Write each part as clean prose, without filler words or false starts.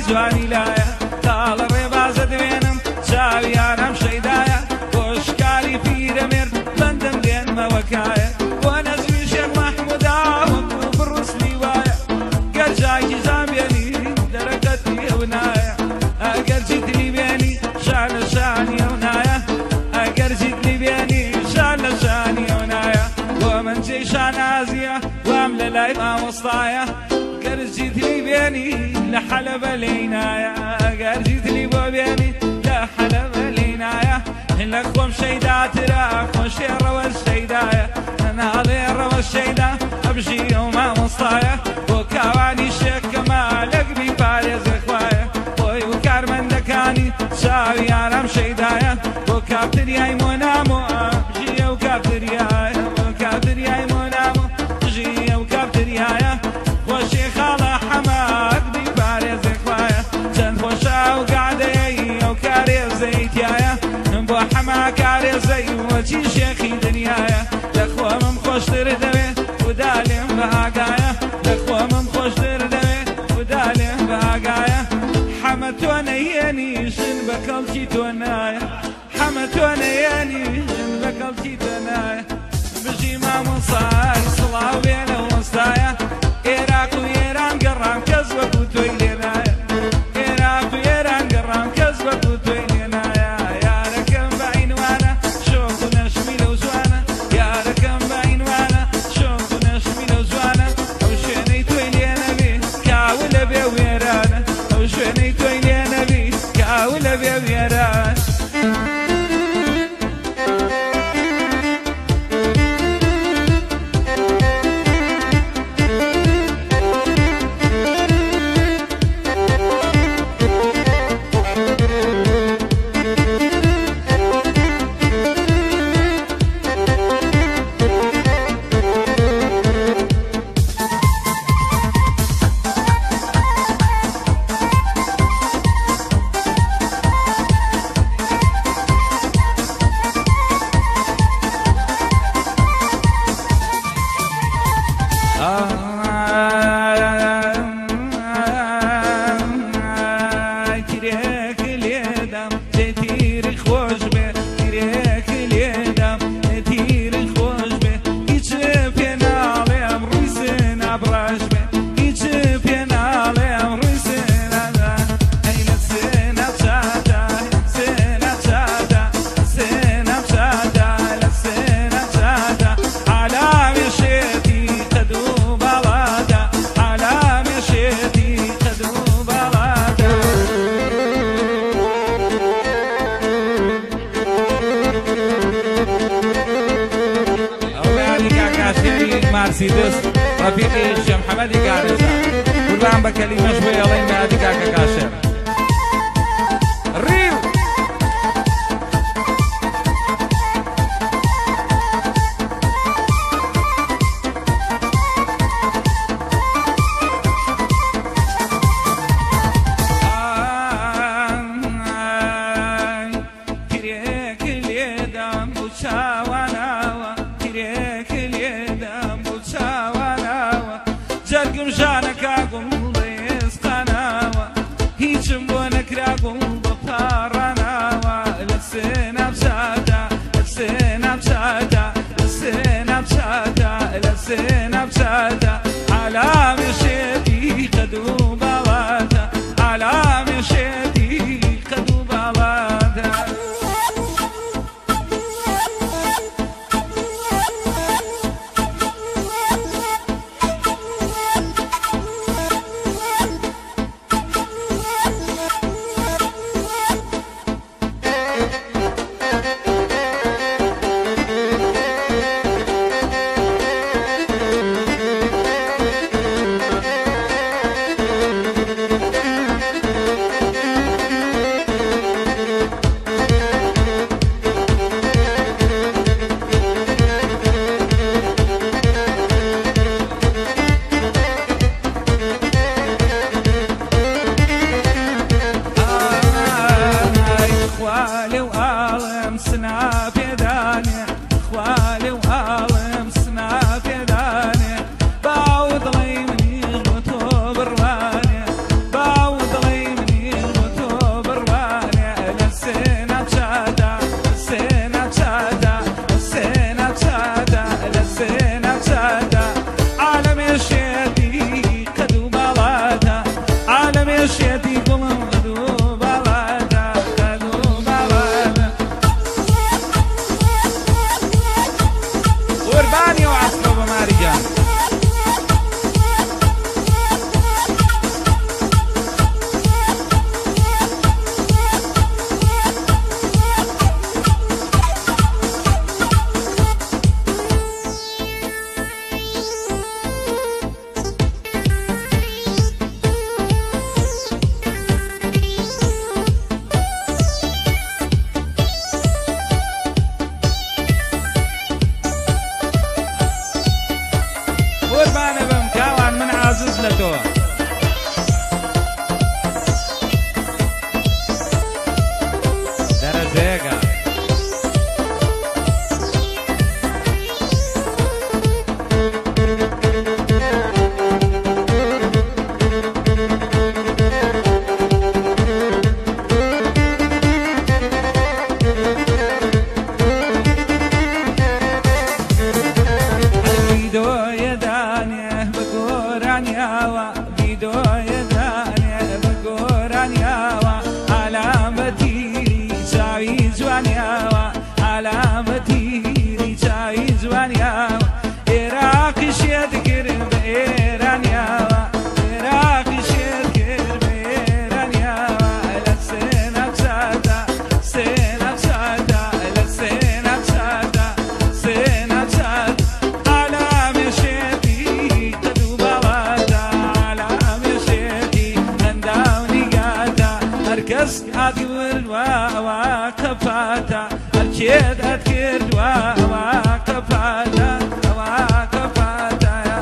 جوانی لایە تاڵە ڕێبازە دوێنم چاویانم شەیدایە بۆشکاری پیرەمێرد بەندم لێنمەوەکایە بۆ نەزوی شێخ مەحموودا وەکو بڕوسلی وایە گەرجاکی زامبێنی دەرەکەتی ئەو نایە ئەگەر جیتلی بێنی شان لە شانی ئەو نایە ئەگەر جیتلی بێنی شان لە شانی ئەو نایە بۆ من جێی شانازیە وام لە لای مامۆستایە ئەگەر جیتلی بێنی لە حەلەبە لێی نایە ئەگەر جیتلی بۆ بێنی لە حەلەبە لێی نایە لە خۆم شەیداترە خۆشێڕەوە شەیدایە ناڵێ ڕەوە شەیدا ئەبژی ئەو مامۆستایە بۆ کاوانی شێکەمە لەگری پارێزە خوایە بۆی و کارمەندەکانی چاویانم شەیدایە بۆ کاپتریای مۆنامۆ ئەبژی ئەو کاپتریایە بۆ کاپتریای مۆنامۆ بژی ئەو کاپتریایە خۆشی خاڵە حەمەگری پارێزە خوایە چەند خۆشە و گادەیە ئەو کارێزەی تایە بۆ حەما کارێزەی وەچی شێخی دنیایە لە خۆمم خۆشتر دەوێت ودا لێم بە ئاگایە لە خۆمم خۆشتر دەوێت ودا لێم بە ئاگایە حەمە تۆ نەیێنی ژن بە کەڵکی تۆ نایە حەمە تۆ نەیێنی ژن بە کەڵکی تۆ نایە بژی مامۆسای سڵاو بێنە وەستایە عێراق و ئێران گەڕام کەس وەکو تۆی لێ نایە عێراق و ئێران گەڕام کەس وەکو تۆی لێ نایە یارەکەم بە عینوانە شۆک و نەشمی لەو جوانە یارەکەم بە عینوانە شۆک و نەشمی لەو جوانە ئەو شوێنەی تۆی لێ نەبێ کاو لە بێ وێرانە ئەو شوێنەی تۆی لێ نەبێ کاو لە بێ وێرانە مرسیدس رفیقی شێخ محەممەدی گارێزە قوربان بە کەلیمەش بۆ ئەڵێن مادی کاکە کاشێر ڕیو جەرگم ژانەکە گوڵێز قاناوە هیچم بۆ نەکرا گوڵ بە پاڕاناوە لە سێنا بچاتە لە سێنا بچاتە لە سێنا بچاتە لە سێنا بچاتە عەلامی شێتی قەد و باڵاتە عەلامی شێتی قەد و باڵاتە کەس ئادی وردووە ئەوە کەفاتە هەرکێت ئەتکردووە ئەوە کەفاتە ئەوە کەفاتایە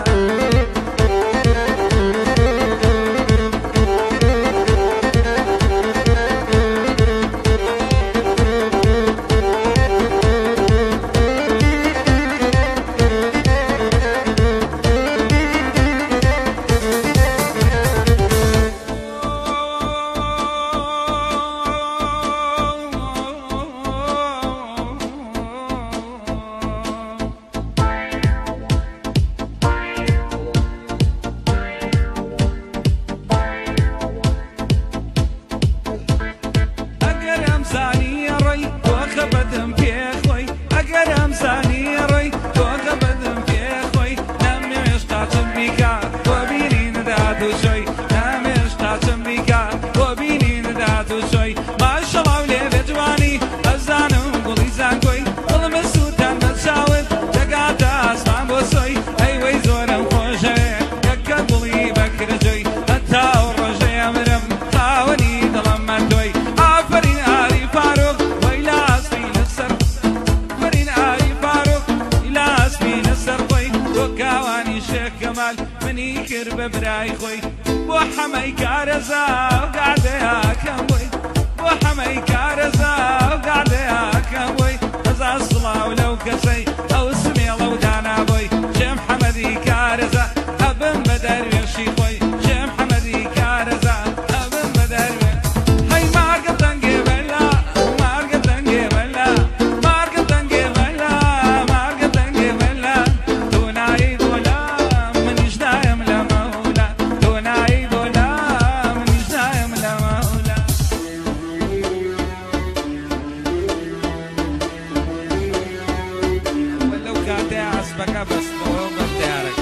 منی کرد بە برای خۆی بۆ حەمەی کارەزا و گاردەیەکەم بۆی بۆ حەمەی کارەزا و گاردەیەکەم بۆی هەزا سڵاو لەو کەسەی ئەو سمێڵە و دانا بۆی ژێم حەمەدی کارەزا ئەبم بە دەروێشی خۆی ژێم حەمەدی کارەزا ئەبم بە دەروێ هەی مارگە دەنگێ بەلا مارگە دەنگێ بەلا مارگە دەنگێ بەلا مارگە دەنگێ بەلا تۆ نایی دۆلا منیش دایم لە مەولا تۆ نایی دۆلا منیش دایم لە مەولا لەو کاتێ ئەسپەکە بەستەوە بەختیارەکە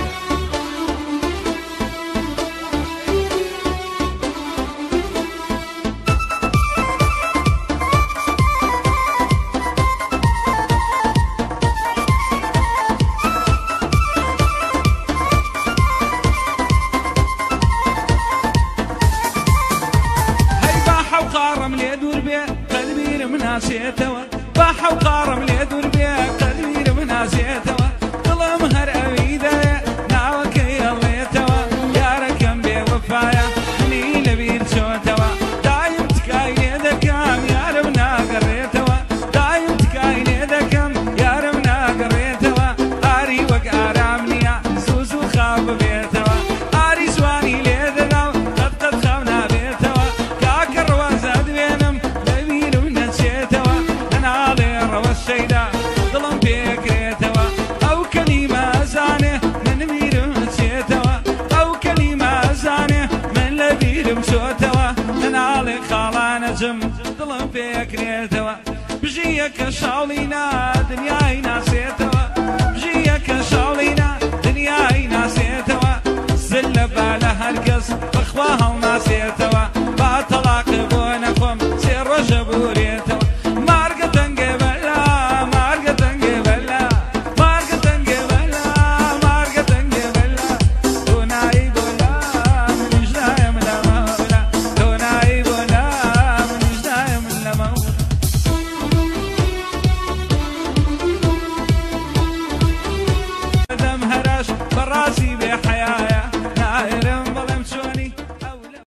قارم لێ دوور بێ قەلبیرم ناسێتەوە باحە و قارم لێ دوور بێ قەلبیرم ناسێتەوە دڵم هەر ئەویدایە ناوەکەی هەڵێتەوە یارەکەم بێوەفایە منی لەبیر چۆتەوە دایم تکای لێ دەکەم یارم ناگەڕێتەوە دایم تکای لێ دەکەم یارم ناگەڕێتەوە ئاری وەک ئارام نییە سوز و خاو ببێتەوە ئاری جوانی لێ دەدا و قەت خاو نابێتەوە کاکە ڕەوازە دوێنم لەبیرم نەچێتەوە نەناڵێ ڕەوەز شەیدا دڵم پێکرێتەوە ئەو کەلیمە ئەزانێ من بیرم چێتەوە ئەو کەلیمە ئەزانێ من لەبیرم چۆتەوە نەناڵێ خاڵانەجم دڵم پێکرێتەوە بژیەکە شاڵینا دنیای ناسێتەوە بژیەکە شاڵینا دنیای ناسێتەوە زل لە بالە هەرکەس بەخوا هەڵناسێتەوە